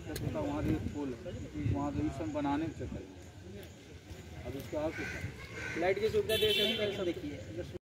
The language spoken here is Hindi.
दिक्कत होता है, वहाँ भी एक पोल है, वहाँ भी सब बनाने के चक्कर। अब इसका और कुछ लाइट की सुविधा दे सकते हैं, देखिए।